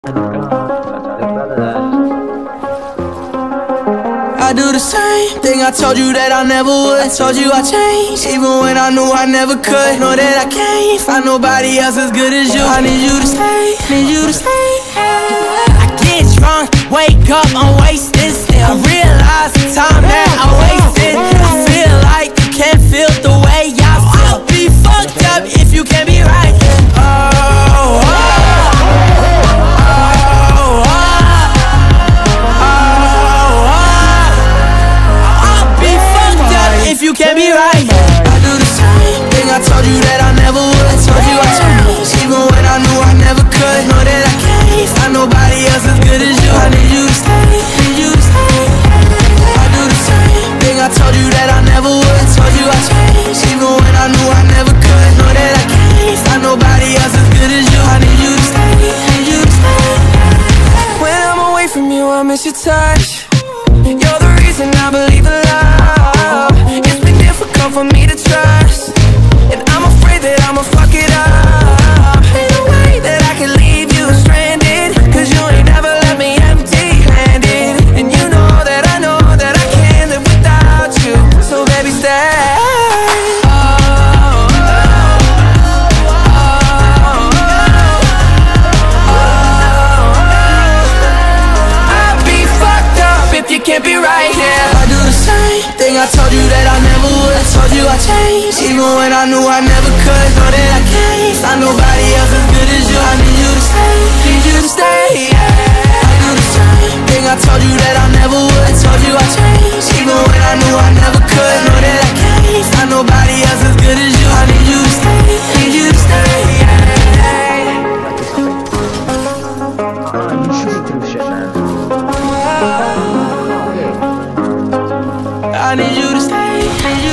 I do the same thing I told you that I never would. I told you I changed, even when I knew I never could. Know that I can't find nobody else as good as you. I need you to stay, need you to stay. I get drunk, wake up, I'm wasted still. I realize the time that I wasted. I feel like you can't feel the way I feel. I'll be fucked up if you can't be right. You can't be right. I do the same thing I told you that I never would. I told you I changed, even when I knew I never could. Know that I can't find nobody else as good as you. I need you to stay, need you to stay. I do the same thing I told you that I never would. I told you I changed, even when I knew I never could. Know that I can't find nobody else as good as you. I need you to stay, need you to stay. When I'm away from you, I miss your touch. You're the reason I believe in love. It's been difficult for me to trust, and I'm afraid that I'ma fuck it up. Ain't no way that I can leave you stranded, cause you ain't never left me empty-handed. And you know that I can't live without you. So baby, stay. You can't be right here. I do the same thing I told you that I never would. I told you I changed, even when I knew I never could. Know that I can't find nobody else as good as you. I need you to stay, need you to stay. I do the same thing I told you that I never would. I told you I changed, even when I knew I never could. Know that I can't find nobody else as good as you. I need you to stay, need you to stay. You shouldn't do shit, man. I need you to stay, need you